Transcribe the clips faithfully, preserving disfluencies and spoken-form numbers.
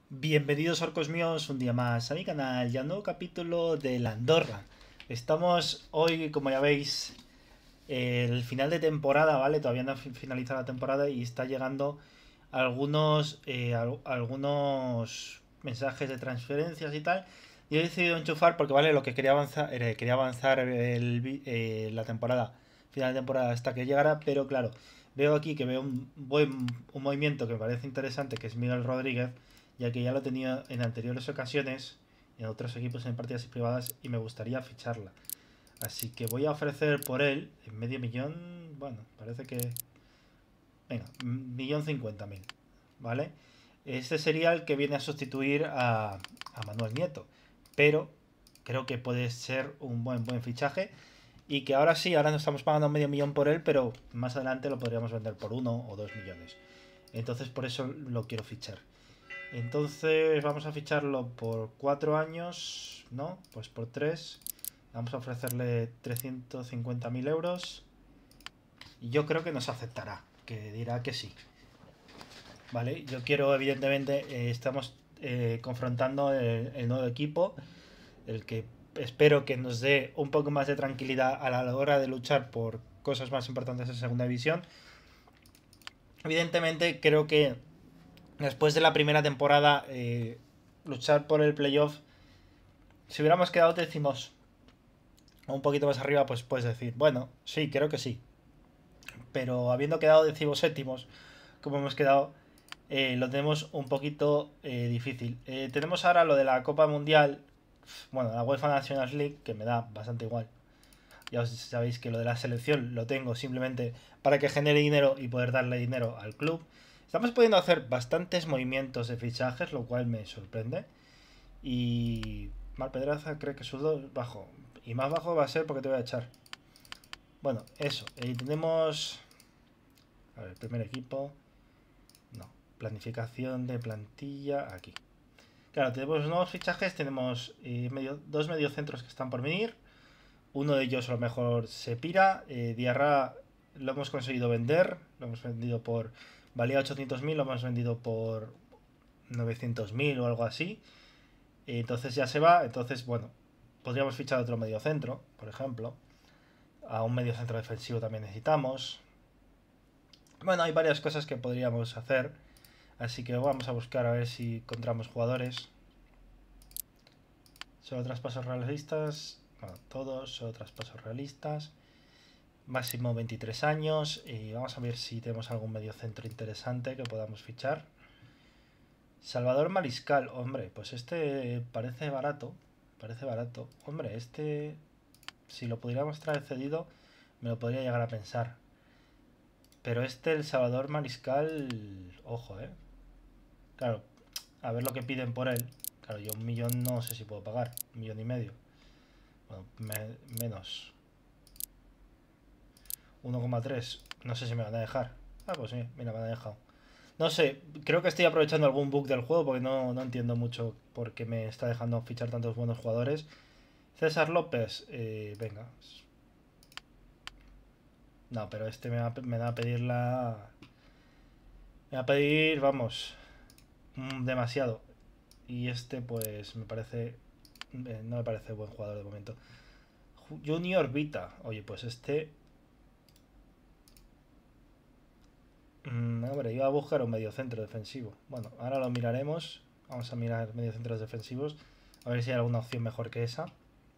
Bienvenidos orcos míos un día más a mi canal y a un nuevo capítulo de la Andorra. Estamos hoy, como ya veis, el final de temporada, ¿vale? Todavía no ha fi- finalizado la temporada y está llegando algunos, eh, al- algunos mensajes de transferencias y tal. Y he decidido enchufar porque, ¿vale? Lo que quería avanzar, eh, quería avanzar el vi- eh, la temporada, final de temporada hasta que llegara, pero claro, veo aquí que veo un buen un movimiento que me parece interesante, que es Miguel Rodríguez, ya que ya lo he tenido en anteriores ocasiones, en otros equipos en partidas privadas, y me gustaría ficharla. Así que voy a ofrecer por él en medio millón. Bueno, parece que. Venga, millón cincuenta mil. ¿Vale? Este sería el que viene a sustituir a, a Manuel Nieto. Pero creo que puede ser un buen buen fichaje. Y que ahora sí, ahora no estamos pagando medio millón por él, pero más adelante lo podríamos vender por uno o dos millones. Entonces por eso lo quiero fichar. Entonces vamos a ficharlo por cuatro años, ¿no? Pues por tres. Vamos a ofrecerle trescientos cincuenta mil euros. Y yo creo que nos aceptará, que dirá que sí. ¿Vale? Yo quiero, evidentemente, eh, estamos eh, confrontando el, el nuevo equipo, el que espero que nos dé un poco más de tranquilidad a la hora de luchar por cosas más importantes en segunda división. Evidentemente, creo que después de la primera temporada, eh, luchar por el playoff, si hubiéramos quedado décimos o un poquito más arriba, pues puedes decir, bueno, sí, creo que sí. Pero habiendo quedado decimos séptimos, como hemos quedado, eh, lo tenemos un poquito eh, difícil. Eh, tenemos ahora lo de la Copa Mundial, bueno, la UEFA Nations League, que me da bastante igual. Ya os sabéis que lo de la selección lo tengo simplemente para que genere dinero y poder darle dinero al club. Estamos pudiendo hacer bastantes movimientos de fichajes, lo cual me sorprende. Y Mar Pedraza cree que su sueldo es bajo. Y más bajo va a ser porque te voy a echar. Bueno, eso. Y tenemos. A ver, primer equipo. No. Planificación de plantilla. Aquí. Claro, tenemos nuevos fichajes. Tenemos eh, medio, dos mediocentros que están por venir. Uno de ellos a lo mejor se pira. Eh, Diarra lo hemos conseguido vender. Lo hemos vendido por. Valía ochocientos mil. Lo hemos vendido por novecientos mil o algo así. Entonces ya se va. Entonces, bueno, podríamos fichar otro mediocentro, por ejemplo. A un mediocentro defensivo también necesitamos. Bueno, hay varias cosas que podríamos hacer. Así que vamos a buscar a ver si encontramos jugadores. Solo traspasos realistas. Bueno, todos, solo traspasos realistas. Máximo veintitrés años. Y vamos a ver si tenemos algún mediocentro interesante que podamos fichar. Salvador Mariscal, hombre, pues este parece barato. Parece barato. Hombre, este, si lo pudiéramos traer cedido, me lo podría llegar a pensar. Pero este, el Salvador Mariscal, ojo, eh. Claro, a ver lo que piden por él. Claro, yo un millón no sé si puedo pagar. Un millón y medio. Bueno, me- menos. uno coma tres. No sé si me van a dejar. Ah, pues sí, mira, me han dejado. No sé, creo que estoy aprovechando algún bug del juego porque no, no entiendo mucho por qué me está dejando fichar tantos buenos jugadores. César López, eh, venga. No, pero este me va, me va a pedir la... Me va a pedir, vamos, mm, demasiado. Y este, pues, me parece... eh, no me parece buen jugador de momento. Junior Vita. Oye, pues este... mm, hombre, iba a buscar un mediocentro defensivo. Bueno, ahora lo miraremos. Vamos a mirar mediocentros defensivos. A ver si hay alguna opción mejor que esa.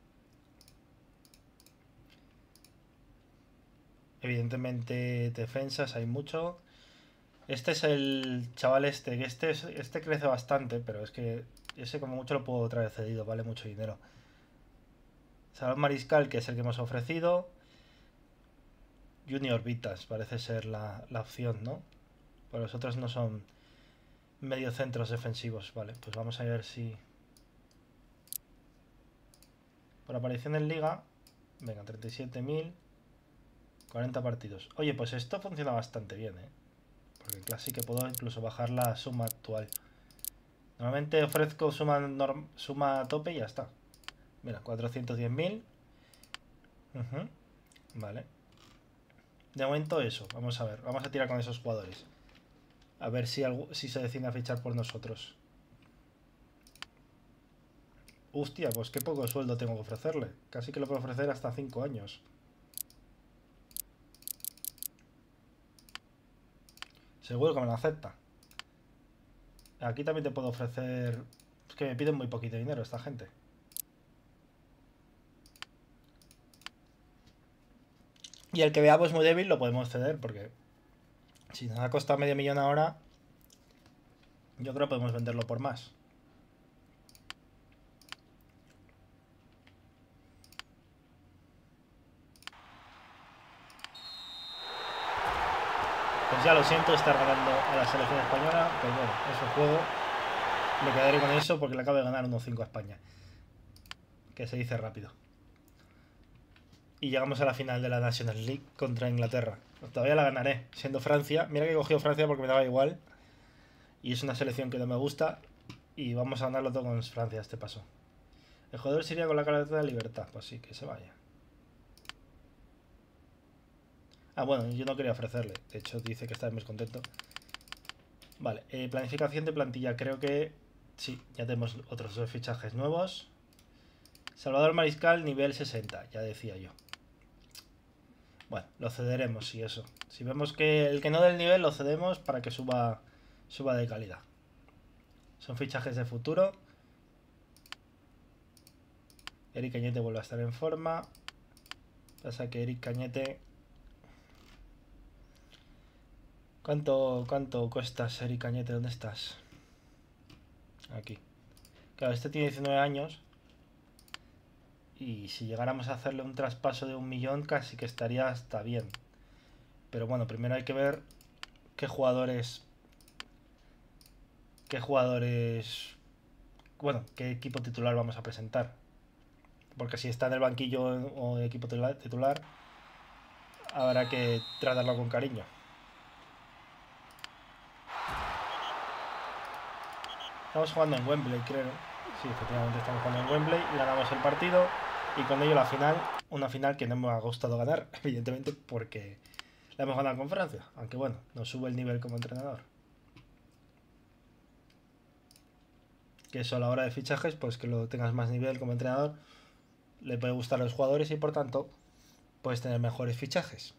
Evidentemente, defensas hay mucho. Este es el chaval este, que este, es- este crece bastante, pero es que ese como mucho lo puedo traer cedido, vale mucho dinero. Salón Mariscal, que es el que hemos ofrecido. Junior Vitas parece ser la, la opción, ¿no? Pero los otros no son mediocentros defensivos, vale. Pues vamos a ver si... Por aparición en liga, venga, treinta y siete mil, cuarenta partidos. Oye, pues esto funciona bastante bien, ¿eh? Porque en Classic puedo incluso bajar la suma actual. Normalmente ofrezco suma, norm- suma a tope y ya está. Mira, cuatrocientos diez mil. Ujú, vale. De momento eso, vamos a ver. Vamos a tirar con esos jugadores. A ver si, algo, si se decide a fichar por nosotros. Hostia, pues qué poco sueldo tengo que ofrecerle. Casi que lo puedo ofrecer hasta cinco años. Seguro que me lo acepta. Aquí también te puedo ofrecer... Es que me piden muy poquito dinero esta gente. Y el que veamos muy débil lo podemos ceder, porque si nos ha costado medio millón ahora, yo creo que podemos venderlo por más. Pues ya lo siento estar ganando a la selección española, pero bueno, es el juego. Me quedaré con eso porque le acabo de ganar uno cinco a España. Que se dice rápido. Y llegamos a la final de la National League contra Inglaterra. Todavía la ganaré, siendo Francia. Mira que he cogido Francia porque me daba igual. Y es una selección que no me gusta. Y vamos a ganarlo todo con Francia este paso. El jugador se iría con la carta de libertad. Pues sí, que se vaya. Ah, bueno, yo no quería ofrecerle. De hecho, dice que está muy contento. Vale, eh, planificación de plantilla. Creo que... Sí, ya tenemos otros dos fichajes nuevos. Salvador Mariscal, nivel sesenta. Ya decía yo. Bueno, lo cederemos, sí, eso. Si vemos que el que no del nivel, lo cedemos para que suba, suba de calidad. Son fichajes de futuro. Eric Cañete vuelve a estar en forma. Pasa que Eric Cañete... ¿Cuánto, cuánto cuestas, Eric Cañete? ¿Dónde estás? Aquí. Claro, este tiene diecinueve años. Y si llegáramos a hacerle un traspaso de un millón, casi que estaría hasta bien. Pero bueno, primero hay que ver qué jugadores... Qué jugadores... Bueno, qué equipo titular vamos a presentar. Porque si está en el banquillo o equipo titular, habrá que tratarlo con cariño. Estamos jugando en Wembley, creo. Sí, efectivamente estamos jugando en Wembley y ganamos el partido. Y con ello la final, una final que no me ha gustado ganar, evidentemente, porque la hemos ganado con Francia. Aunque bueno, nos sube el nivel como entrenador. Que eso a la hora de fichajes, pues que lo tengas más nivel como entrenador, le puede gustar a los jugadores y por tanto puedes tener mejores fichajes.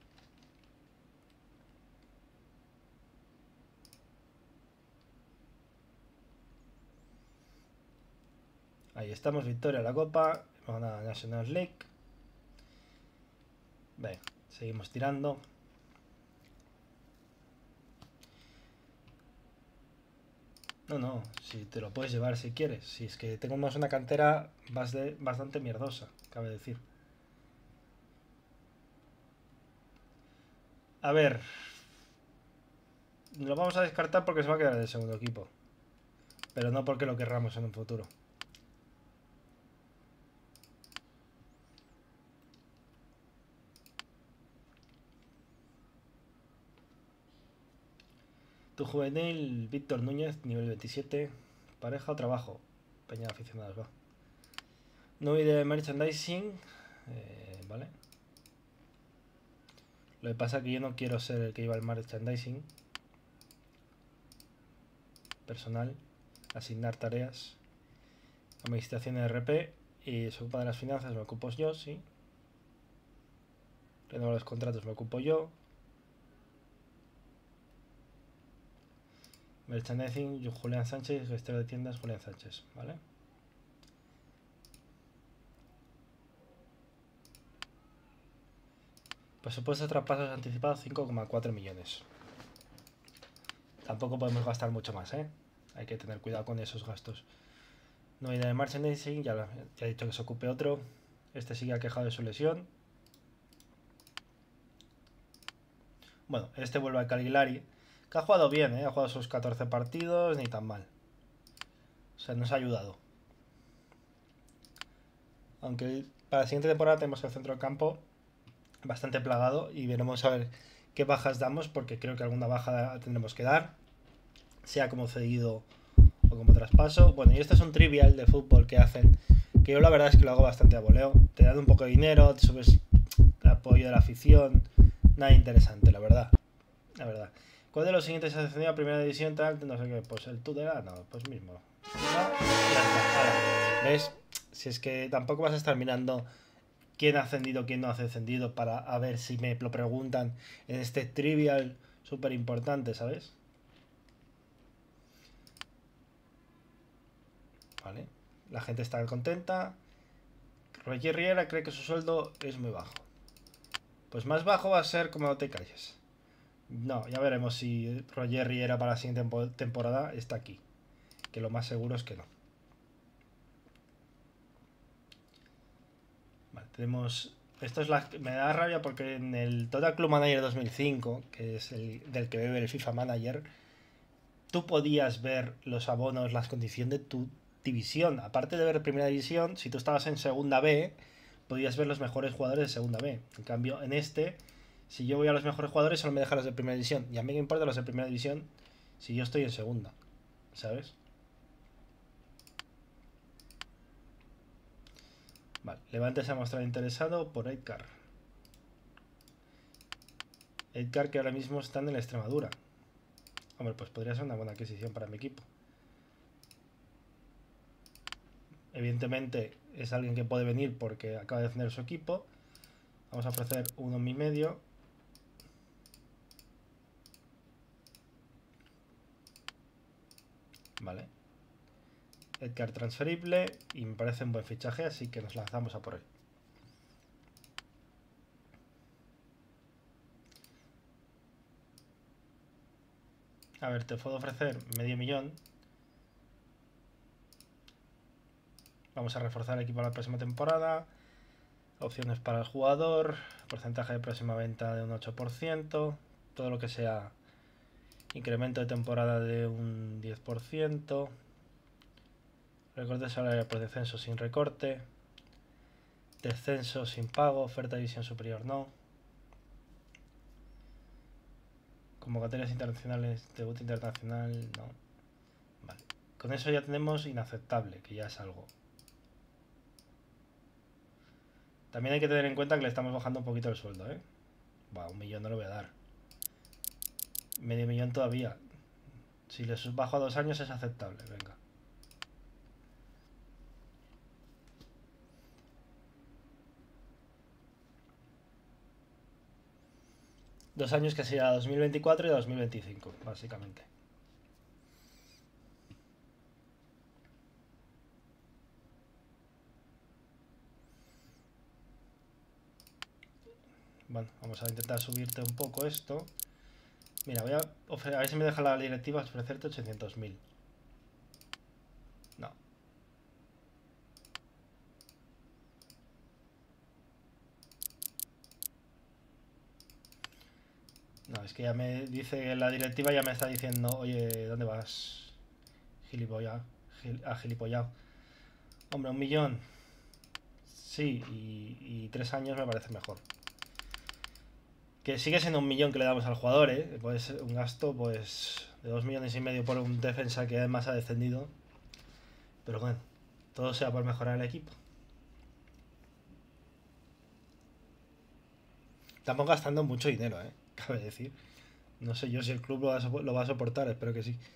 Ahí estamos, victoria en la Copa, hemos ganado la National League. Venga, seguimos tirando. No, no, si te lo puedes llevar si quieres. Si es que tenemos una cantera bastante mierdosa, cabe decir. A ver. Lo vamos a descartar porque se va a quedar en el segundo equipo. Pero no porque lo querramos en un futuro. Tu juvenil, Víctor Núñez, nivel veintisiete. Pareja o trabajo. Peña de aficionados, va. No hay de merchandising. Eh, vale. Lo que pasa es que yo no quiero ser el que lleva el merchandising. Personal. Asignar tareas. Administración de R P. Y se ocupa de las finanzas, me ocupo yo, sí. Renovar los contratos, me ocupo yo. Merchandising, Julián Sánchez. Gestor de tiendas, Julián Sánchez, ¿vale? Presupuesto de traspasos anticipados cinco coma cuatro millones. Tampoco podemos gastar mucho más, ¿eh? Hay que tener cuidado con esos gastos. No hay de merchandising, ya, ya he dicho que se ocupe otro. Este sigue ha quejado de su lesión. Bueno, este vuelve a Caligari, que ha jugado bien, ¿eh? Ha jugado sus catorce partidos, ni tan mal. O sea, nos ha ayudado. Aunque para la siguiente temporada tenemos el centro del campo bastante plagado y veremos a ver qué bajas damos, porque creo que alguna baja tendremos que dar, sea como cedido o como traspaso. Bueno, y este es un trivial de fútbol que hacen, que yo la verdad es que lo hago bastante a voleo. Te dan un poco de dinero, te subes el apoyo de la afición, nada interesante, la verdad. La verdad. ¿Cuál de los siguientes ha ascendido a primera división tal? No sé qué, pues el Tudela, no, pues mismo. No, ya está. Ahora, ¿ves? Si es que tampoco vas a estar mirando quién ha ascendido, quién no ha ascendido para a ver si me lo preguntan en este trivial súper importante, ¿sabes? Vale, la gente está contenta. Roger Riera cree que su sueldo es muy bajo. Pues más bajo va a ser como no te calles. No, ya veremos si Roger Riera para la siguiente temporada está aquí. Que lo más seguro es que no. Vale, tenemos... Esto es la... Me da rabia porque en el Total Club Manager dos mil cinco, que es el del que bebe el FIFA Manager, tú podías ver los abonos, las condiciones de tu división. Aparte de ver primera división, si tú estabas en segunda B, podías ver los mejores jugadores de segunda B. En cambio, en este, si yo voy a los mejores jugadores, solo me dejan los de primera división. Y a mí me importa los de primera división si yo estoy en segunda, ¿sabes? Vale, Levante se ha mostrado interesado por Edgar. Edgar que ahora mismo está en el Extremadura. Hombre, pues podría ser una buena adquisición para mi equipo. Evidentemente es alguien que puede venir porque acaba de defender su equipo. Vamos a ofrecer uno y medio. Vale. Edgar transferible y me parece un buen fichaje, así que nos lanzamos a por él. A ver, te puedo ofrecer medio millón. Vamos a reforzar el equipo la próxima temporada. Opciones para el jugador. Porcentaje de próxima venta de un ocho por ciento. Todo lo que sea incremento de temporada de un diez por ciento. Recorte de salario por descenso sin recorte. Descenso sin pago. Oferta de división superior no. Convocatorias internacionales. Debut internacional no. Vale. Con eso ya tenemos inaceptable, que ya es algo. También hay que tener en cuenta que le estamos bajando un poquito el sueldo, ¿eh? Bah, un millón no le voy a dar. Medio millón todavía. Si les bajo a dos años es aceptable, venga. Dos años que sería dos mil veinticuatro y dos mil veinticinco, básicamente. Bueno, vamos a intentar subirte un poco esto. Mira, voy a ofrecer, a ver si me deja la directiva ofrecerte ochocientos mil. No. No, es que ya me dice la directiva, ya me está diciendo, oye, ¿dónde vas? Gilipollas, gil, a gilipollado. Hombre, un millón. Sí, y, y tres años me parece mejor. Que sigue siendo un millón que le damos al jugador, ¿eh? Puede ser un gasto, pues, de dos millones y medio por un defensa que además ha descendido. Pero bueno, todo sea por mejorar el equipo. Estamos gastando mucho dinero, ¿eh? Cabe decir. No sé yo si el club lo va a, lo va a soportar, espero que sí.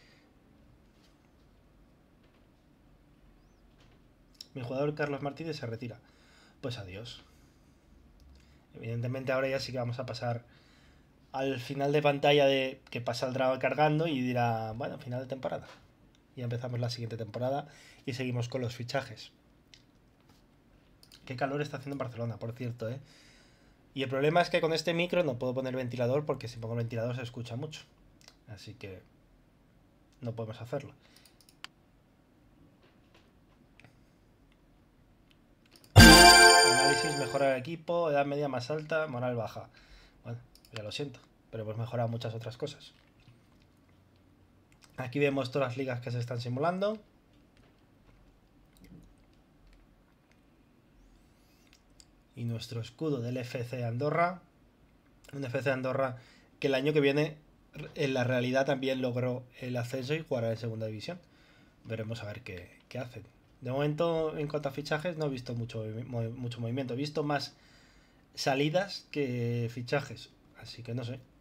Mi jugador Carlos Martínez se retira. Pues adiós. Evidentemente ahora ya sí que vamos a pasar al final de pantalla de que pasa el drama cargando y dirá, bueno, final de temporada. Y empezamos la siguiente temporada y seguimos con los fichajes. Qué calor está haciendo en Barcelona, por cierto, ¿eh? Y el problema es que con este micro no puedo poner ventilador porque si pongo el ventilador se escucha mucho. Así que no podemos hacerlo. Análisis, mejora el equipo, edad media más alta, moral baja. Bueno, ya lo siento, pero hemos mejorado muchas otras cosas. Aquí vemos todas las ligas que se están simulando. Y nuestro escudo del F C Andorra. Un F C Andorra que el año que viene en la realidad también logró el ascenso y jugará en segunda división. Veremos a ver qué, qué hacen. De momento, en cuanto a fichajes, no he visto mucho, mucho movimiento. He visto más salidas que fichajes. Así que no sé.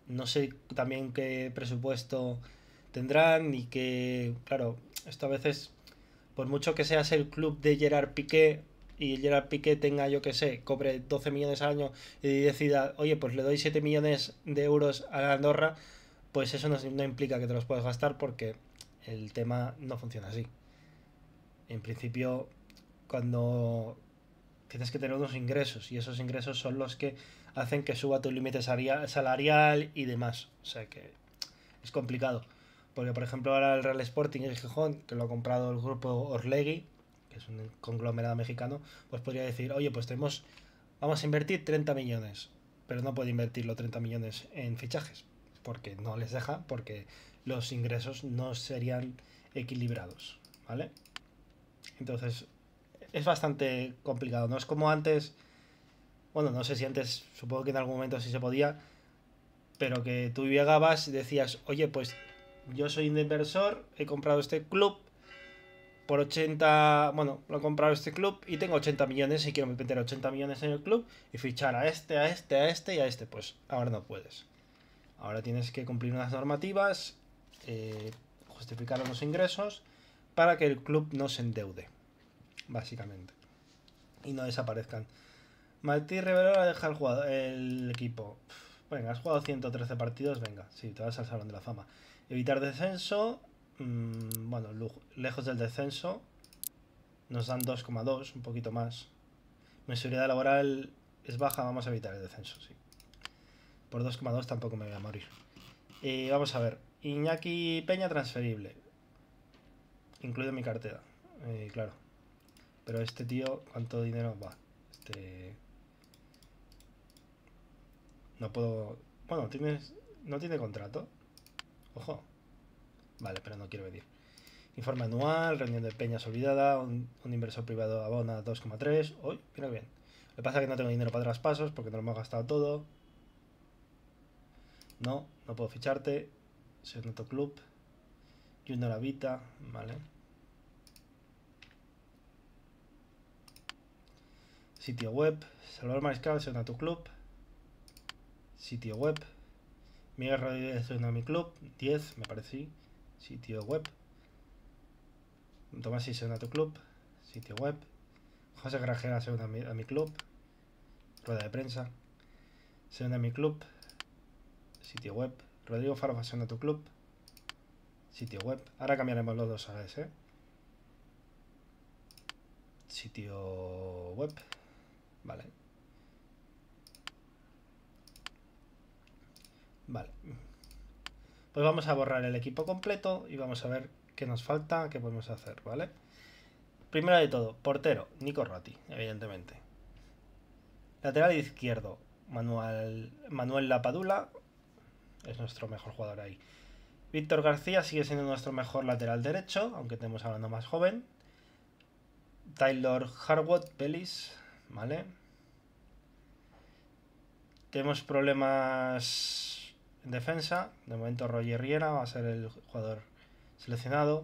no sé también qué presupuesto tendrán y que, claro, esto a veces, por mucho que seas el club de Gerard Piqué y Gerard Piqué tenga, yo que sé, cobre doce millones al año y decida, oye, pues le doy siete millones de euros a Andorra, pues eso no, no implica que te los puedas gastar porque el tema no funciona así. En principio, cuando tienes que tener unos ingresos y esos ingresos son los que hacen que suba tu límite salarial y demás. O sea que es complicado. Porque, por ejemplo, ahora el Real Sporting y el Gijón, que lo ha comprado el grupo Orlegui, que es un conglomerado mexicano, pues podría decir, oye, pues tenemos, vamos a invertir treinta millones, pero no puede invertir los treinta millones en fichajes, porque no les deja, porque los ingresos no serían equilibrados, ¿vale? Entonces, es bastante complicado. No es como antes, bueno, no sé si antes, supongo que en algún momento sí se podía, pero que tú llegabas y decías, oye, pues yo soy un inversor, he comprado este club por ochenta, bueno, lo he comprado este club y tengo ochenta millones y quiero meter ochenta millones en el club y fichar a este, a este, a este y a este. Pues ahora no puedes. Ahora tienes que cumplir unas normativas, eh, justificar unos ingresos para que el club no se endeude, básicamente, y no desaparezcan. Martí Rivera deja el, jugador, el equipo. Venga, has jugado ciento trece partidos, venga, sí, te vas al Salón de la Fama. Evitar descenso, mmm, bueno, lejos del descenso, nos dan dos coma dos, un poquito más. Mi seguridad laboral es baja, vamos a evitar el descenso, sí. Por dos coma dos tampoco me voy a morir. Y vamos a ver, Iñaki Peña transferible, incluido mi cartera, eh, claro. Pero este tío, ¿cuánto dinero va? Este... No puedo... Bueno, tienes... No tiene contrato. Ojo. Vale, pero no quiero venir. Informe anual, reunión de peñas olvidada, un, un inversor privado abona dos coma tres. Uy, mira bien. Lo que pasa es que no tengo dinero para traspasos porque no lo hemos gastado todo. No, no puedo ficharte. Segnato Club. Junior Habita, vale. Sitio web. Salvador Mariscal, Segnato Club. Sitio web. Miguel Rodríguez, Tsunami Club. diez, me parece. Sitio web. Tomás y Segnato Club. Sitio web. José Grajera se une a mi, a mi club. Rueda de prensa. Se une a mi club. Sitio web. Rodrigo Farofa se une a tu club. Sitio web. Ahora cambiaremos los dos a ese. Sitio web. Vale. Vale. Pues vamos a borrar el equipo completo y vamos a ver qué nos falta, qué podemos hacer, ¿vale? Primero de todo, portero, Nico Rotti, evidentemente. Lateral izquierdo, Manuel, Manuel Lapadula, es nuestro mejor jugador ahí. Víctor García sigue siendo nuestro mejor lateral derecho, aunque tenemos a uno más joven. Taylor Harwood, Pelis, ¿vale? Tenemos problemas en defensa. De momento Roger Riera va a ser el jugador seleccionado.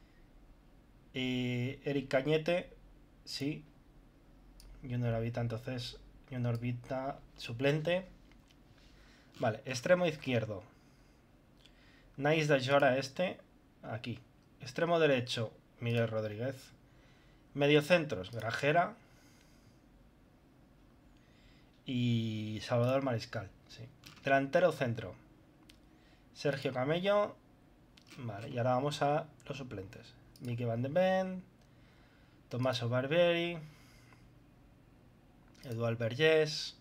Y Eric Cañete, sí. Junior Habita, entonces Junior Habita suplente. Vale, extremo izquierdo. Nice de Jora este, aquí. Extremo derecho, Miguel Rodríguez. Mediocentros, Grajera. Y Salvador Mariscal, sí. Delantero centro, Sergio Camello. Vale, y ahora vamos a los suplentes. Mickey Van de Ven, Tommaso Barbieri, Eduard Vergés,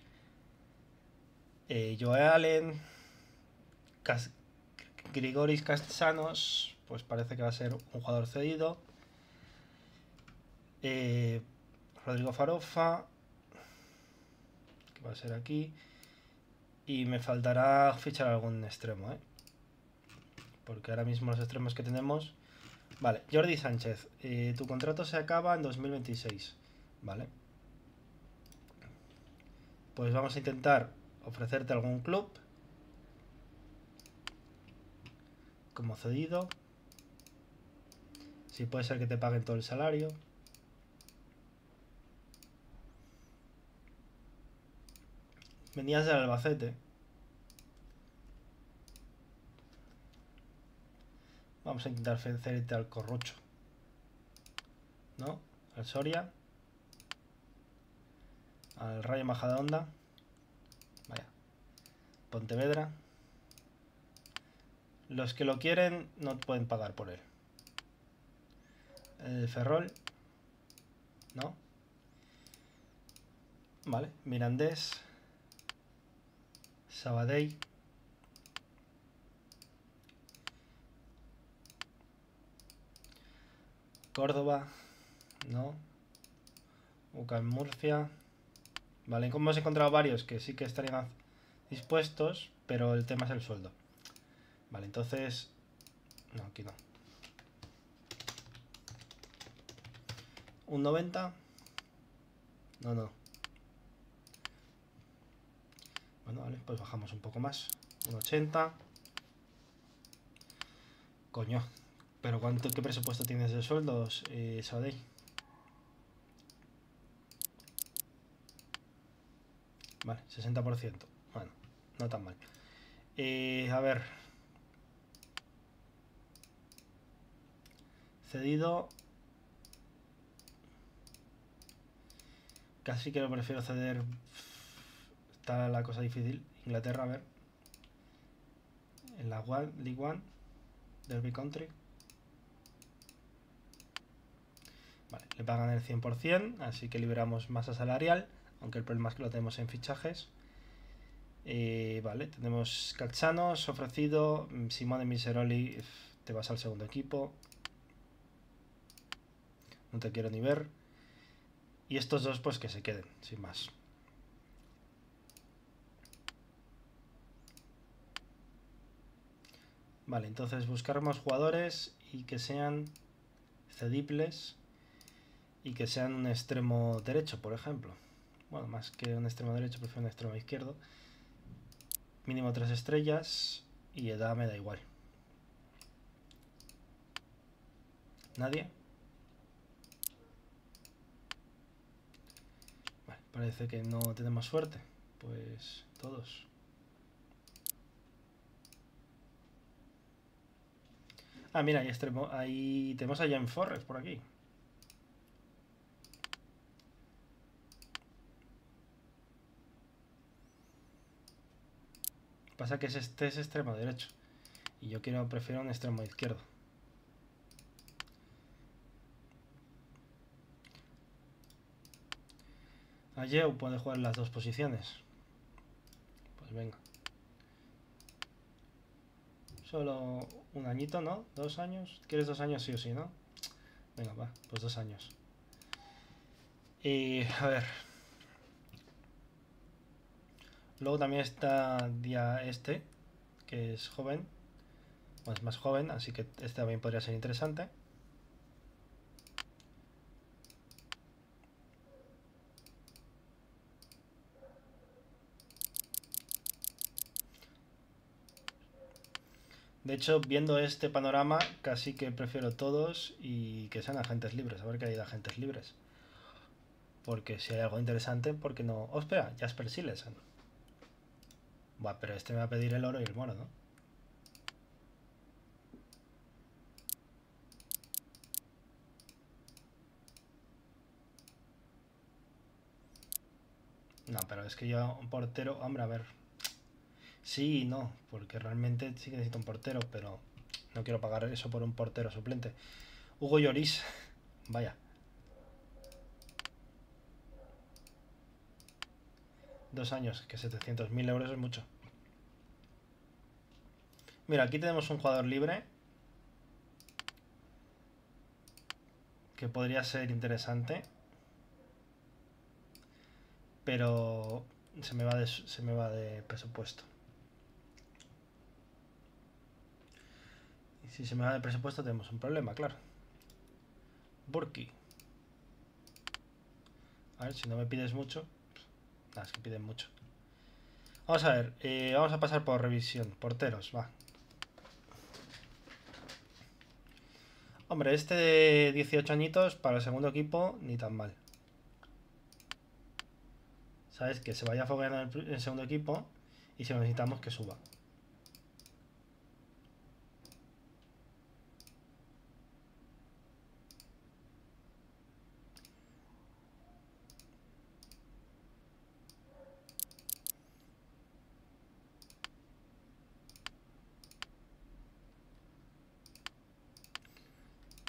eh, Joe Allen, Cas Grigoris Castellanos, pues parece que va a ser un jugador cedido. Eh, Rodrigo Farofa, que va a ser aquí. Y me faltará fichar algún extremo, ¿eh? Porque ahora mismo los extremos que tenemos... Vale, Jordi Sánchez, eh, tu contrato se acaba en dos mil veintiséis, ¿vale? Pues vamos a intentar ofrecerte algún club como cedido. Si puede ser que te paguen todo el salario. Venías del Albacete. Vamos a intentar cederte al Corrucho. ¿No? Al Soria. Al Rayo Majadahonda. Vaya. Pontevedra. Los que lo quieren no pueden pagar por él. El Ferrol. No. Vale. Mirandés. Sabadell. Córdoba. No. UCAM Murcia. Vale, como hemos encontrado varios que sí que estarían dispuestos, pero el tema es el sueldo. Vale, entonces... No, aquí no. ¿Un noventa? No, no. Bueno, vale, pues bajamos un poco más. Un ochenta. Coño. ¿Pero cuánto, qué presupuesto tienes de sueldos, eh, Sabadell? Vale, sesenta por ciento. Bueno, no tan mal. Eh, a ver. Cedido. Casi que lo prefiero ceder. Está la cosa difícil. Inglaterra, a ver. En la One, League One. Derby Country. Vale, le pagan el cien por cien, así que liberamos masa salarial. Aunque el problema es que lo tenemos en fichajes. Eh, vale, tenemos Calzanos ofrecido. Simone Miseroli, te vas al segundo equipo. No te quiero ni ver. Y estos dos pues que se queden, sin más. Vale, entonces buscar más jugadores y que sean cedibles y que sean un extremo derecho, por ejemplo. Bueno, más que un extremo derecho, prefiero un extremo izquierdo. Mínimo tres estrellas y edad me da igual. ¿Nadie? Vale, parece que no tenemos suerte. Pues todos. Ah, mira, ahí, extremo, ahí tenemos a Jan Forrest por aquí. Pasa que este es extremo derecho. Y yo quiero, prefiero un extremo izquierdo. Ayeu puede jugar en las dos posiciones. Pues venga. Solo un añito, ¿no? Dos años. ¿Quieres dos años sí o sí, no? Venga, va, pues dos años. Y a ver. Luego también está día este, que es joven. Bueno, es más joven, así que este también podría ser interesante. De hecho, viendo este panorama, casi que prefiero todos y que sean agentes libres. A ver qué hay de agentes libres. Porque si hay algo interesante, ¿por qué no? Oh, espera, Jasper Silesen. Buah, pero este me va a pedir el oro y el mono, ¿no? No, pero es que yo un portero... Hombre, a ver. Sí y no, porque realmente sí que necesito un portero, pero no quiero pagar eso por un portero suplente. Hugo Lloris. Vaya. Dos años, que setecientos mil euros es mucho. Mira, aquí tenemos un jugador libre que podría ser interesante, pero se me va de, se me va de presupuesto. Y si se me va de presupuesto tenemos un problema, claro. Burki. A ver, si no me pides mucho. Nada, es que piden mucho. Vamos a ver, eh, vamos a pasar por revisión. Porteros, va. Hombre, este de dieciocho añitos para el segundo equipo, ni tan mal. ¿Sabes? Que se vaya fogueando en el, el segundo equipo y si necesitamos que suba.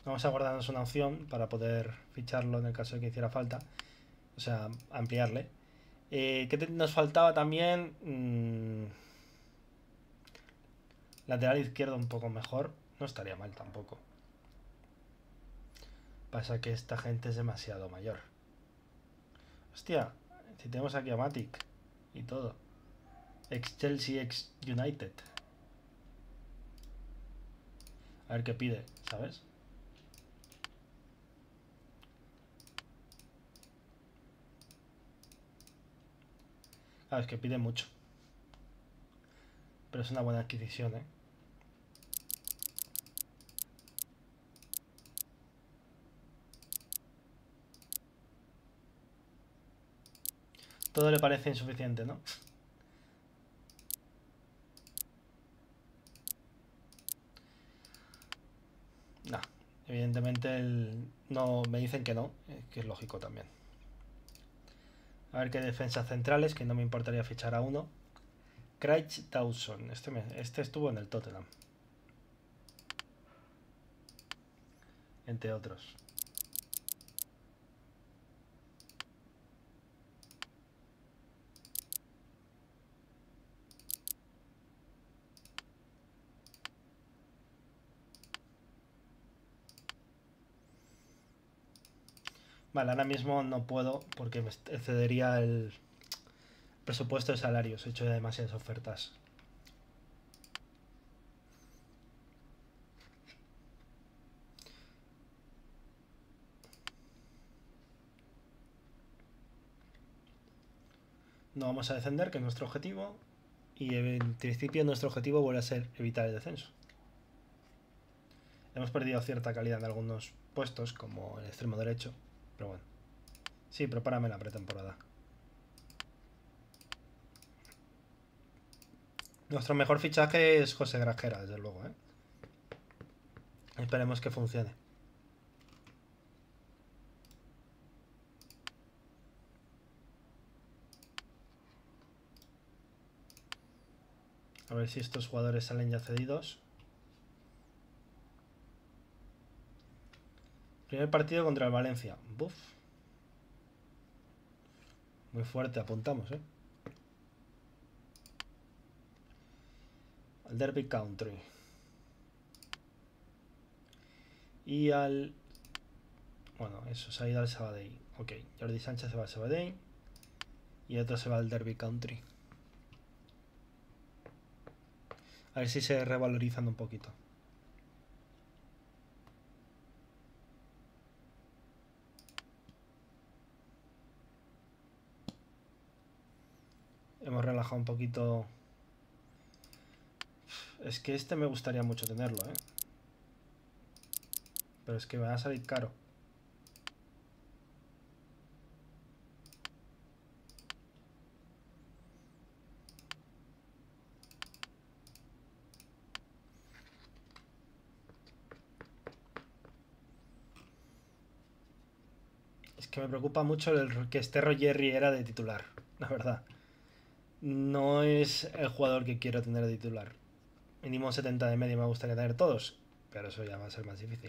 Vamos a guardarnos una opción para poder ficharlo en el caso de que hiciera falta. O sea, ampliarle. Eh, ¿Qué te- nos faltaba también? Mm, lateral izquierdo un poco mejor. No estaría mal tampoco. Pasa que esta gente es demasiado mayor. Hostia, si tenemos aquí a Matic y todo. Ex Chelsea, ex United. A ver qué pide, ¿sabes? Ah, es que pide mucho. Pero es una buena adquisición, ¿eh? Todo le parece insuficiente, ¿no? No, evidentemente el... no me dicen que no, eh, que es lógico también. A ver qué defensas centrales, que no me importaría fichar a uno. Craig Dawson, este, me... este estuvo en el Tottenham. Entre otros. Vale, ahora mismo no puedo porque me excedería el presupuesto de salarios. He hecho ya demasiadas ofertas. No vamos a descender, que es nuestro objetivo. Y en principio nuestro objetivo vuelve a ser evitar el descenso. Hemos perdido cierta calidad en algunos puestos, como el extremo derecho. Pero bueno. Sí, prepárame la pretemporada. Nuestro mejor fichaje es José Grajera, desde luego, ¿eh? Esperemos que funcione. A ver si estos jugadores salen ya cedidos. Primer partido contra el Valencia. Buf. Muy fuerte, apuntamos, ¿eh? Al Derby Country. Y al... Bueno, eso, se ha ido al Sabadell. Ok, Jordi Sánchez se va al Sabadell. Y otro se va al Derby Country. A ver si se revalorizan un poquito. Hemos relajado un poquito. Es que este me gustaría mucho tenerlo, ¿eh? Pero es que me va a salir caro. Es que me preocupa mucho el que esté Roger Riera de titular, la verdad. No es el jugador que quiero tener de titular. Mínimo setenta de media me gustaría tener todos, pero eso ya va a ser más difícil.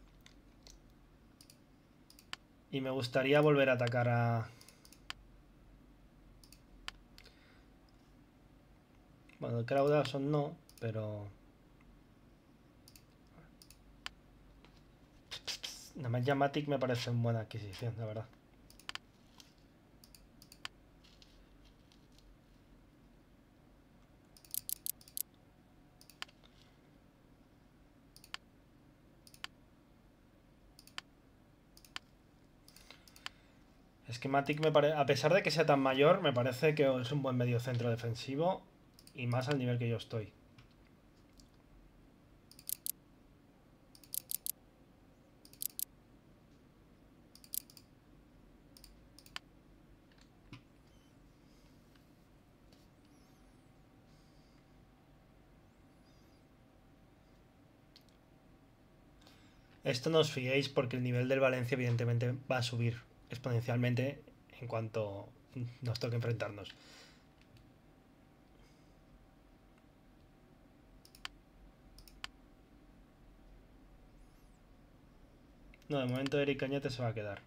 Y me gustaría volver a atacar a... Bueno, el Crowdson no, pero... Nada más Yamatic me parece una buena adquisición, la verdad. Es que Matic me parece, a pesar de que sea tan mayor, me parece que es un buen medio centro defensivo y más al nivel que yo estoy. Esto no os fiéis porque el nivel del Valencia evidentemente va a subir exponencialmente en cuanto nos toque enfrentarnos. No, de momento Eric Cañete se va a quedar.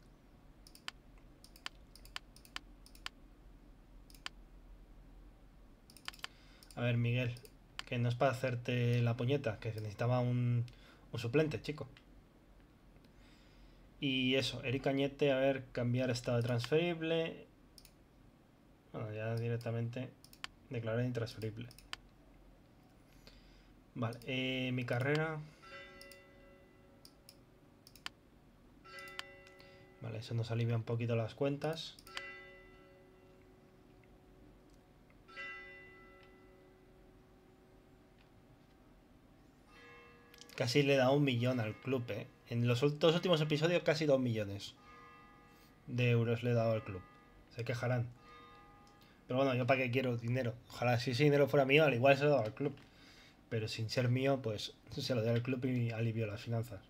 A ver, Miguel, que no es para hacerte la puñeta, que necesitaba un, un suplente, chico. Y eso, Eric Cañete, a ver, cambiar estado de transferible. Bueno, ya directamente declarar intransferible. Vale, eh, mi carrera. Vale, eso nos alivia un poquito las cuentas. Casi le da un millón al club, ¿eh? En los dos últimos episodios casi dos millones de euros le he dado al club. Se quejarán. Pero bueno, yo para qué quiero dinero. Ojalá si ese dinero fuera mío, al igual se lo daba al club. Pero sin ser mío, pues se lo doy al club y alivio las finanzas.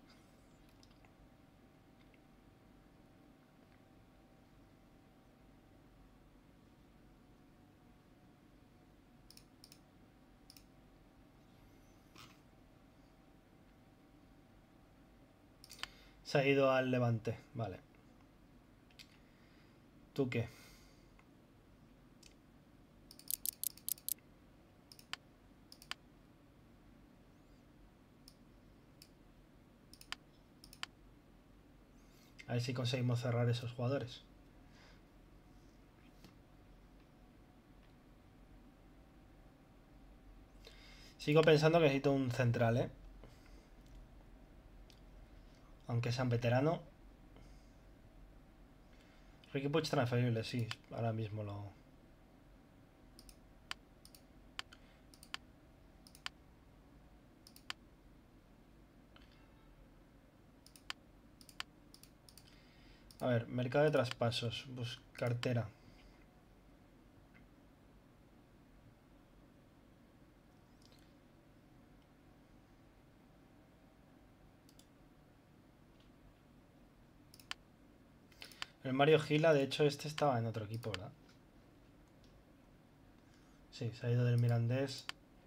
Se ha ido al Levante, vale. ¿Tú qué? A ver si conseguimos cerrar esos jugadores. Sigo pensando que necesito un central, ¿eh? Aunque sea un veterano. Ricky Puig transferible, sí. Ahora mismo lo... A ver, mercado de traspasos. Bus cartera. El Mario Gila, de hecho, este estaba en otro equipo, ¿verdad? Sí, se ha ido del Mirandés.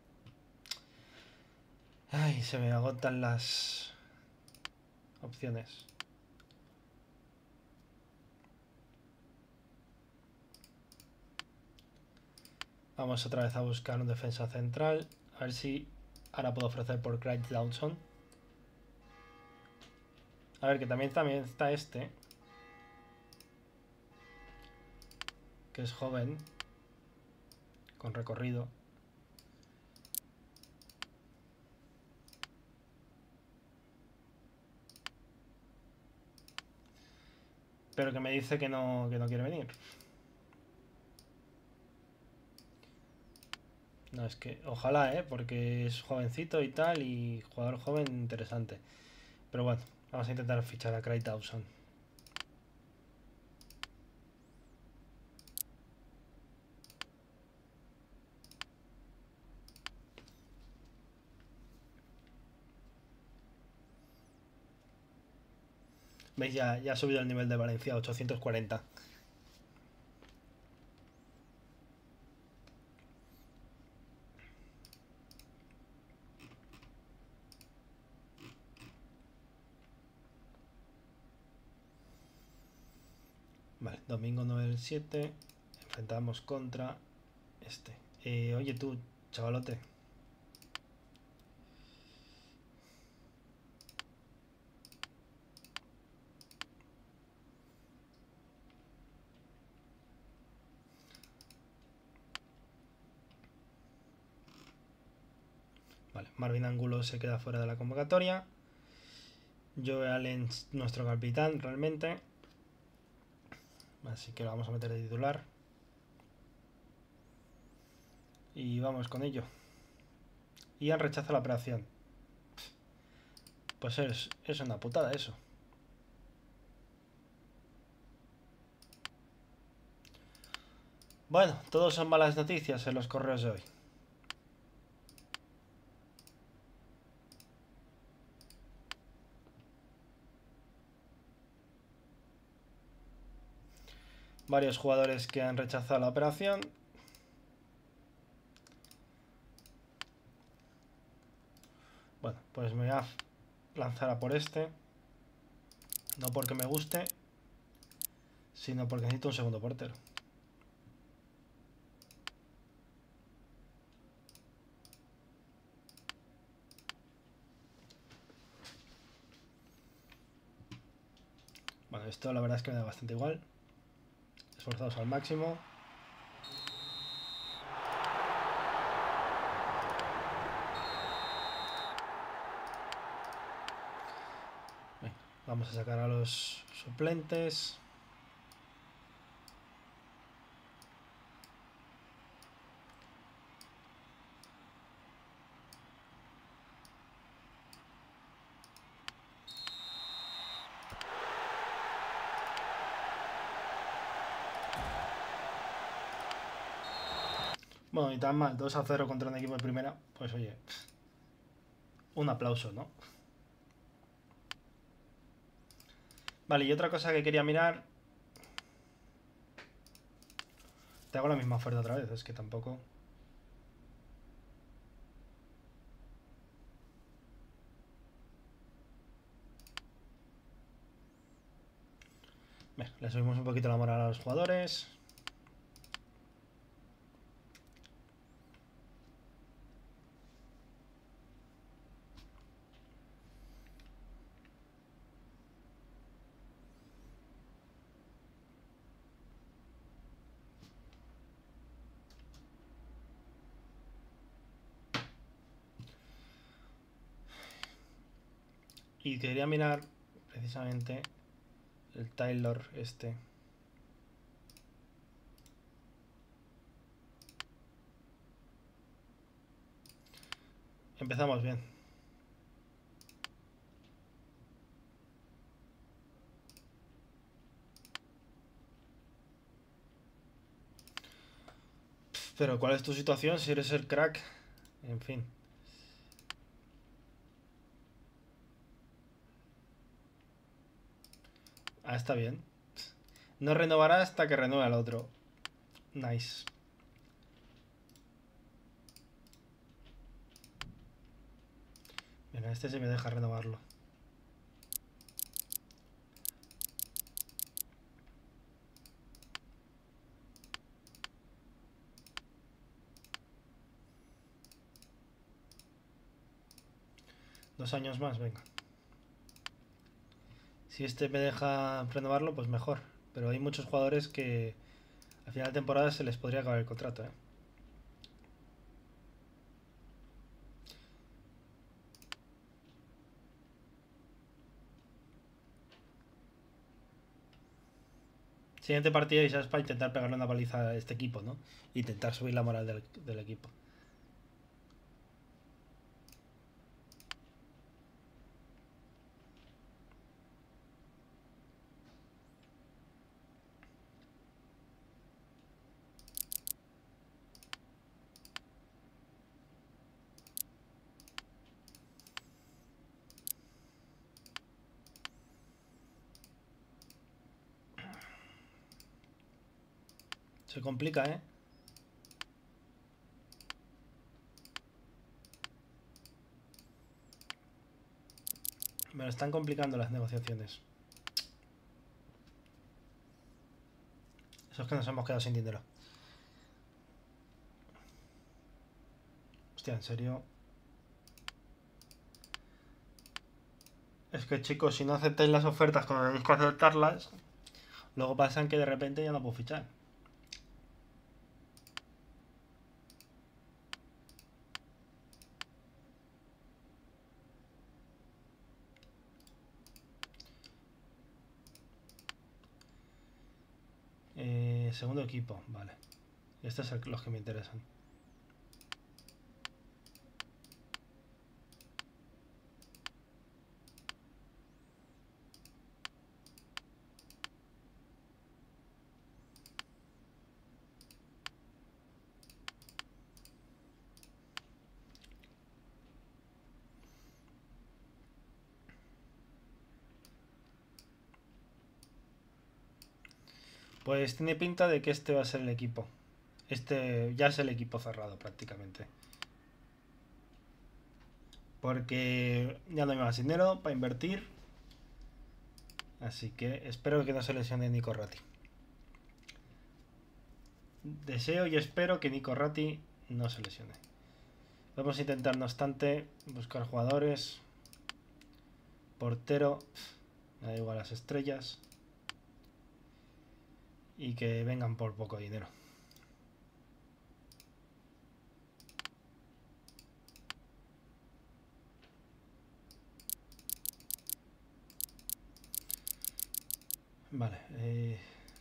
Ay, se me agotan las opciones. Vamos otra vez a buscar un defensa central. A ver si ahora puedo ofrecer por Craig Dawson. A ver, que también, también está este. Que es joven. Con recorrido. Pero que me dice que no, que no quiere venir. No, es que ojalá, ¿eh? Porque es jovencito y tal. Y jugador joven interesante. Pero bueno, vamos a intentar fichar a Craig Dawson. ¿Veis? Ya, ya ha subido el nivel de Valencia a ochocientos cuarenta. Vale, domingo nueve del siete. Enfrentamos contra este. Eh, oye tú, chavalote. Vale, Marvin Angulo se queda fuera de la convocatoria. Joe Allen, nuestro capitán, realmente. Así que lo vamos a meter de titular. Y vamos con ello. Ian rechaza la operación. Pues es, es una putada eso. Bueno, todos son malas noticias en los correos de hoy. Varios jugadores que han rechazado la operación. Bueno, pues me voy a lanzar a por este. No porque me guste, sino porque necesito un segundo portero. Bueno, esto la verdad es que me da bastante igual. Esforzados al máximo. Venga, vamos a sacar a los suplentes. Bueno, y tan mal, dos a cero contra un equipo de primera, pues oye, un aplauso, ¿no? Vale, y otra cosa que quería mirar. Te hago la misma oferta otra vez, es que tampoco. Venga, le subimos un poquito la moral a los jugadores. Y quería mirar precisamente el Taylor este. Empezamos bien. Pero ¿cuál es tu situación si eres el crack? En fin. Ah, está bien. No renovará hasta que renueve al otro. Nice. Venga, este se me deja renovarlo. Dos años más, venga. Si este me deja renovarlo, pues mejor. Pero hay muchos jugadores que al final de temporada se les podría acabar el contrato, ¿eh? Siguiente partida y sabes para intentar pegarle una paliza a este equipo, ¿no? Intentar subir la moral del, del equipo. Se complica, ¿eh? Me lo están complicando las negociaciones. Eso es que nos hemos quedado sin dinero. Hostia, ¿en serio? Es que chicos, si no aceptáis las ofertas cuando tenéis que aceptarlas, luego pasan que de repente ya no puedo fichar. Eh, segundo equipo, vale. Estos son los que me interesan. Pues tiene pinta de que este va a ser el equipo. Este ya es el equipo cerrado prácticamente. Porque ya no hay más dinero para invertir. Así que espero que no se lesione Nico Ratti. Deseo y espero que Nico Ratti no se lesione. Vamos a intentar, no obstante, buscar jugadores. Portero. Me da igual las estrellas. Y que vengan por poco dinero. Vale. Eh...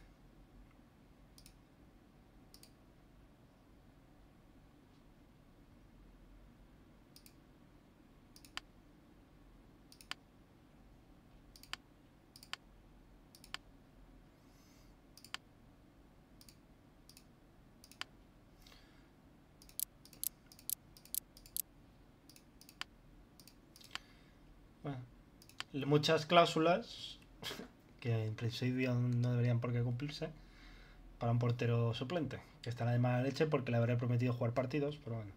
Bueno, muchas cláusulas que en principio no deberían por qué cumplirse para un portero suplente, que estará de mala leche porque le habré prometido jugar partidos, pero bueno.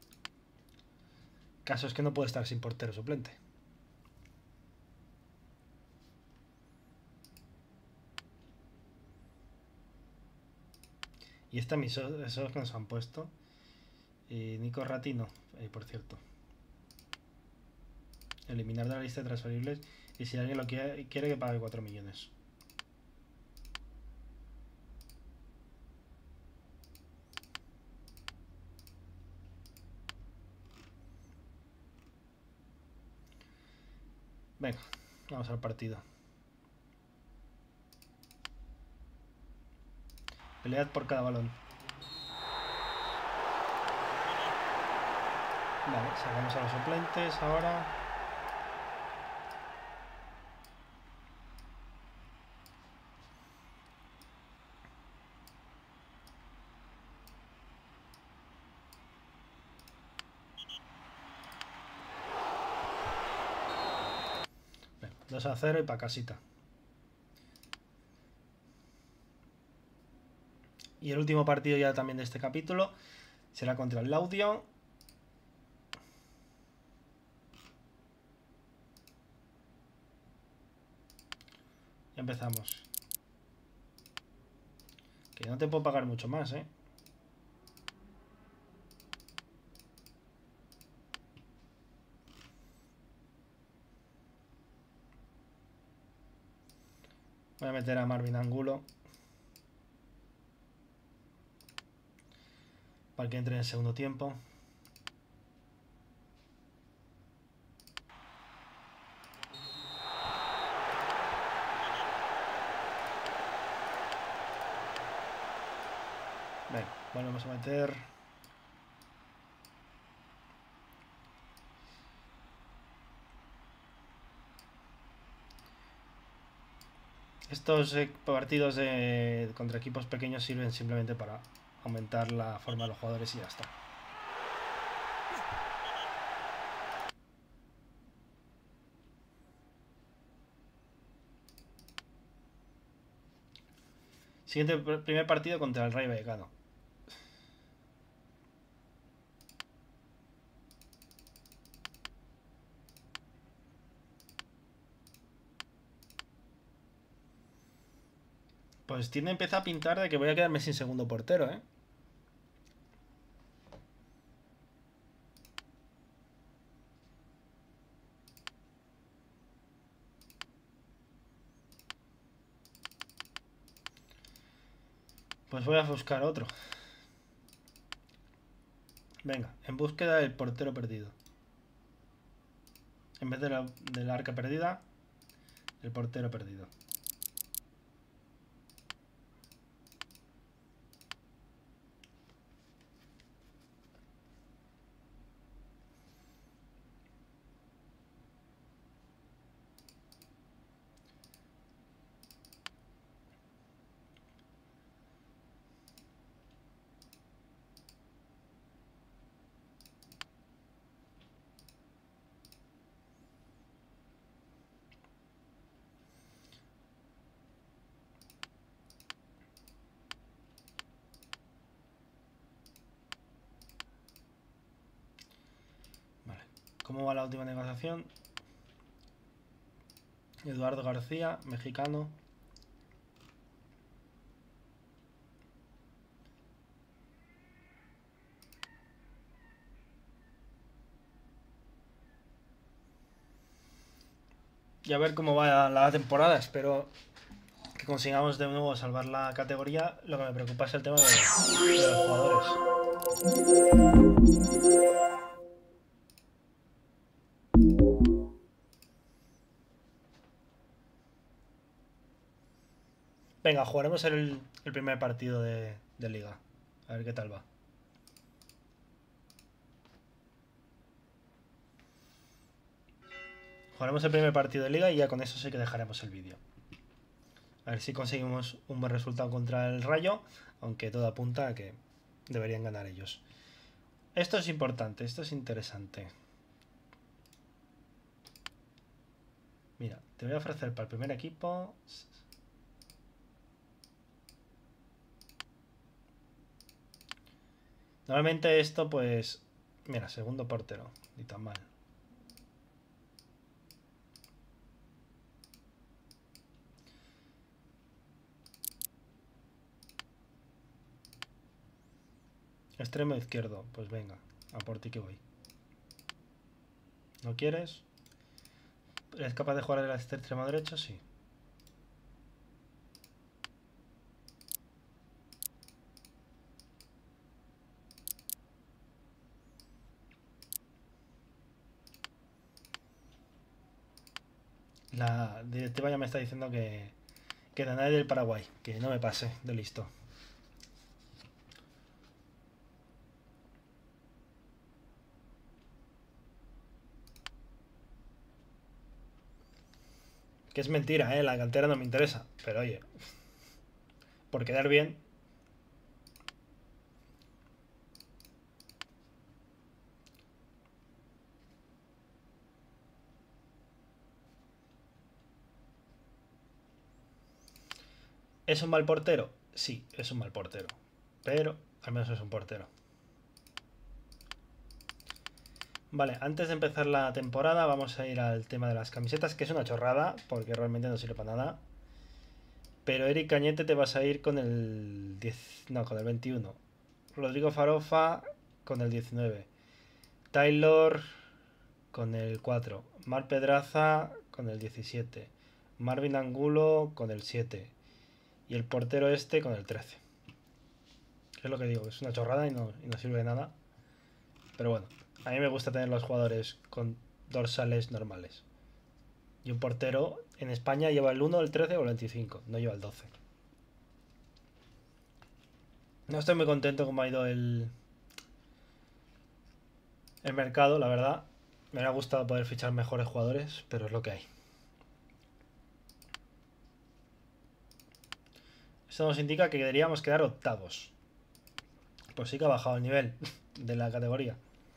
El caso es que no puede estar sin portero suplente. Y esta mis esos que nos han puesto. Y Nico Ratti no, eh, por cierto. Eliminar de la lista de transferibles. Y si alguien lo quiere, quiere que pague cuatro millones. Venga, vamos al partido. Pelead por cada balón. Vale, sacamos a los suplentes ahora. Venga, dos a cero y para casita. Y el último partido ya también de este capítulo será contra el Laudio. Ya empezamos. Que no te puedo pagar mucho más, ¿eh? Voy a meter a Marvin Angulo para que entre en el segundo tiempo. Venga, volvemos a meter. Estos eh, partidos de, contra equipos pequeños sirven simplemente para aumentar la forma de los jugadores y ya está. Siguiente primer partido contra el Rayo Vallecano. Pues tiene empieza a pintar de que voy a quedarme sin segundo portero, ¿eh? Pues voy a buscar otro. Venga, en búsqueda del portero perdido. En vez de la, del arca perdida, el portero perdido. ¿Cómo va la última negociación? Eduardo García, mexicano. Y a ver cómo va la temporada. Espero que consigamos de nuevo salvar la categoría. Lo que me preocupa es el tema de, de los jugadores. Venga, jugaremos el, el primer partido de, de liga. A ver qué tal va. Jugaremos el primer partido de liga y ya con eso sí que dejaremos el vídeo. A ver si conseguimos un buen resultado contra el Rayo, aunque todo apunta a que deberían ganar ellos. Esto es importante, esto es interesante. Mira, te voy a ofrecer para el primer equipo. Normalmente esto pues... Mira, segundo portero, ni tan mal. Extremo izquierdo, pues venga, a por ti que voy. ¿No quieres? ¿Eres capaz de jugar el extremo derecho? Sí. La directiva ya me está diciendo que... Que Danay del Paraguay, que no me pase de listo. Que es mentira, ¿eh? La cantera no me interesa. Pero oye, por quedar bien. ¿Es un mal portero? Sí, es un mal portero. Pero al menos es un portero. Vale, antes de empezar la temporada vamos a ir al tema de las camisetas, que es una chorrada, porque realmente no sirve para nada. Pero Eric Cañete te vas a ir con el diez, no, con el veintiuno. Rodrigo Farofa con el diecinueve. Taylor con el cuatro. Mar Pedraza con el diecisiete. Marvin Angulo con el siete. Y el portero este con el trece. Es lo que digo, es una chorrada y no, y no sirve de nada. Pero bueno, a mí me gusta tener los jugadores con dorsales normales. Y un portero en España lleva el uno, el trece o el veinticinco, no lleva el doce. No estoy muy contento como ha ido el, el mercado, la verdad. Me ha gustado poder fichar mejores jugadores, pero es lo que hay. Esto nos indica que deberíamos quedar octavos. Pues sí que ha bajado el nivel de la categoría.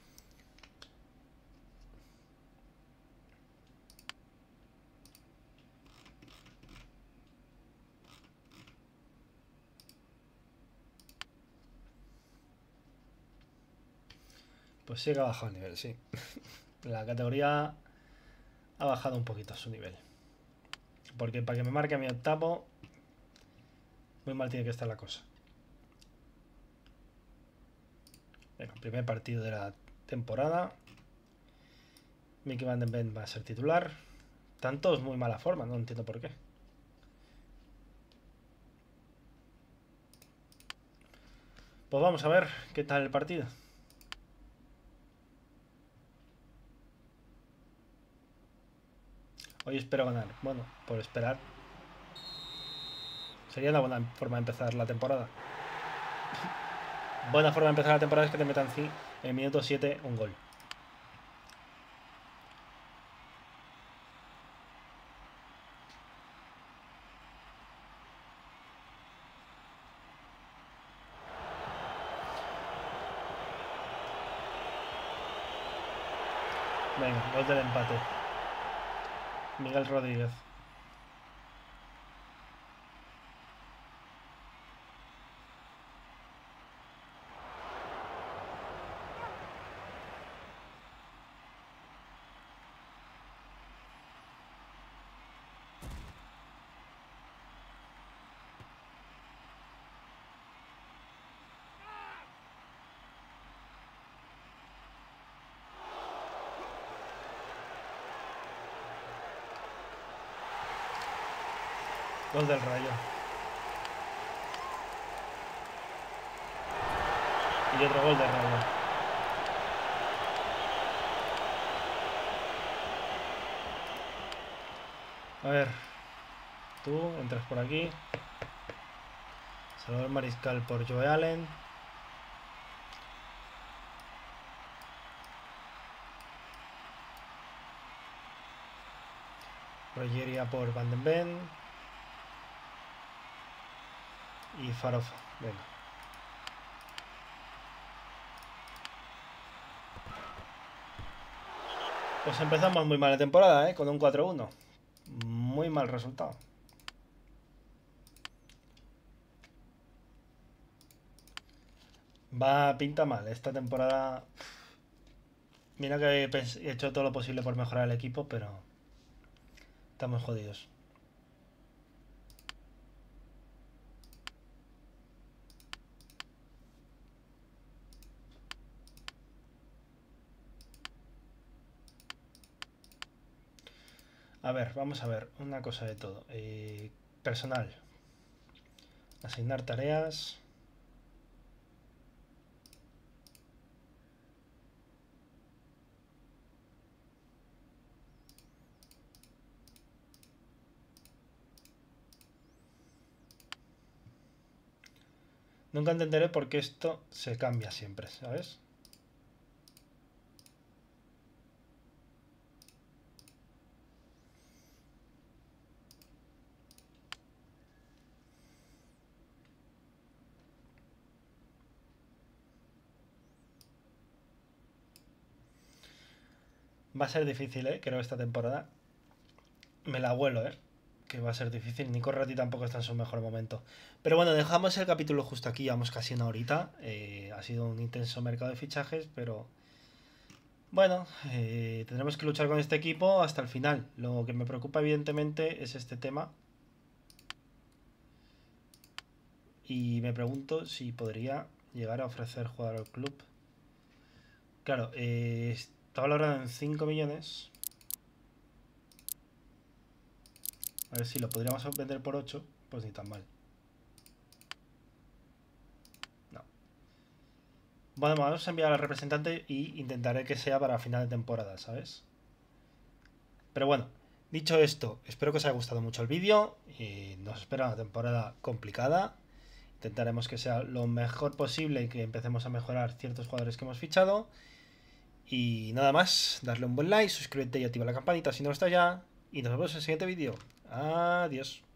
Pues sí que ha bajado el nivel, sí. La categoría ha bajado un poquito su nivel. Porque para que me marque a mi octavo, muy mal tiene que estar la cosa. Venga, primer partido de la temporada. Mickey Van den Ven va a ser titular. Están todos muy mala forma, no entiendo por qué. Pues vamos a ver qué tal el partido. Hoy espero ganar. Bueno, por esperar. Sería una buena forma de empezar la temporada. Buena forma de empezar la temporada es que te metan en el minuto siete un gol. Venga, gol del empate. Miguel Rodríguez. Gol del Rayo. Y otro gol del Rayo. A ver. Tú entras por aquí. Salvador Mariscal por Joe Allen. Rogeria por Van den Ven. Y Farofa. Venga. Pues empezamos muy mal la temporada, ¿eh? Con un cuatro uno. Muy mal resultado. Va, pinta mal. Esta temporada... Mira que he hecho todo lo posible por mejorar el equipo, pero... Estamos jodidos. A ver, vamos a ver. Una cosa de todo. Eh, personal. Asignar tareas. Nunca entenderé por qué esto se cambia siempre, ¿sabes? Va a ser difícil, ¿eh? Creo esta temporada. Me la vuelo, ¿eh? Que va a ser difícil. Nico Ratti tampoco está en su mejor momento. Pero bueno, dejamos el capítulo justo aquí. Llevamos casi una horita. Eh, ha sido un intenso mercado de fichajes, pero... Bueno, eh, tendremos que luchar con este equipo hasta el final. Lo que me preocupa evidentemente es este tema. Y me pregunto si podría llegar a ofrecer jugar al club. Claro, eh, está valorado en cinco millones. A ver si lo podríamos vender por ocho. Pues ni tan mal. No. Bueno, vamos a enviar al representante y intentaré que sea para final de temporada, ¿sabes? Pero bueno, dicho esto, espero que os haya gustado mucho el vídeo. Y nos espera una temporada complicada. Intentaremos que sea lo mejor posible y que empecemos a mejorar ciertos jugadores que hemos fichado. Y nada más, darle un buen like, suscríbete y activa la campanita si no lo está ya. Y nos vemos en el siguiente vídeo. Adiós.